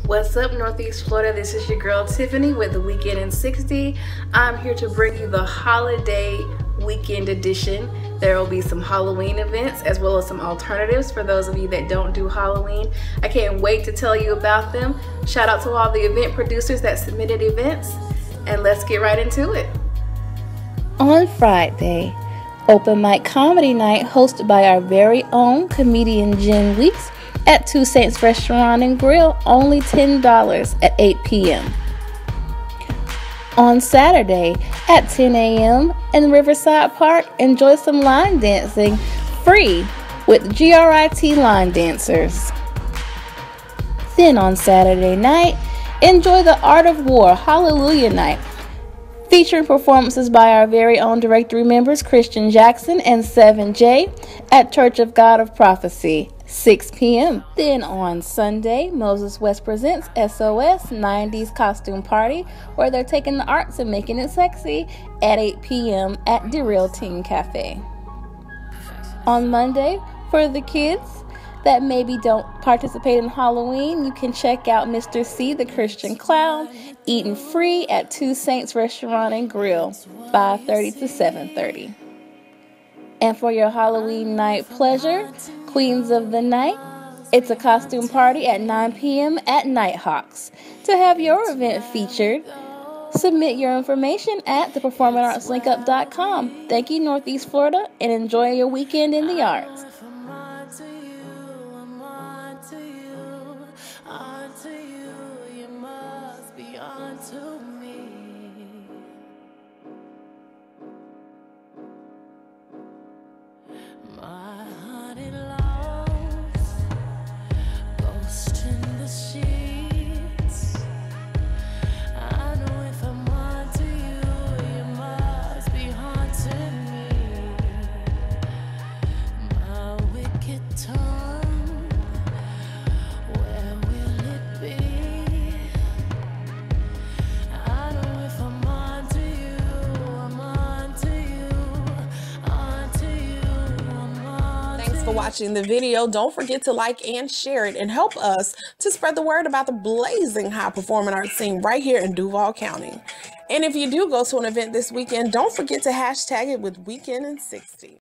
What's up, Northeast Florida? This is your girl Tiffany with the Weekend in 60. I'm here to bring you the holiday weekend edition. There will be some Halloween events as well as some alternatives for those of you that don't do Halloween. I can't wait to tell you about them. Shout out to all the event producers that submitted events, and let's get right into it. On Friday, Open Mic Comedy Night hosted by our very own comedian Jen Weeks at Two Saints Restaurant and Grill, only $10 at 8 p.m. On Saturday at 10 a.m. in Riverside Park, enjoy some line dancing free with GRIT line dancers. Then on Saturday night, enjoy the Art of War Hallelujah Night, featuring performances by our very own directory members Christian Jackson and 7J at Church of God of Prophecy, 6 p.m. Then on Sunday, Moses West presents SOS 90s Costume Party, where they're taking the arts and making it sexy, at 8 p.m. at Derail Teen Cafe. On Monday, for the kids that maybe don't participate in Halloween, you can check out Mr. C, the Christian Clown, eating free at Two Saints Restaurant and Grill, 5:30 to 7:30. And for your Halloween night pleasure, Queens of the Night, it's a costume party at 9 p.m. at Nighthawks. To have your event featured, submit your information at theperformingartslinkup.com. Thank you, Northeast Florida, and enjoy your weekend in the arts. My honey loves ghost in the sheets. I know if I'm on to you, you must be haunting me. My wicked tongue, where will it be? I know if I'm on to you, I'm on to you, on to you. Thanks for watching the video. Don't forget to like and share it and help us to spread the word about the blazing hot performing arts scene right here in Duval County. And if you do go to an event this weekend, don't forget to hashtag it with Weekend in 60.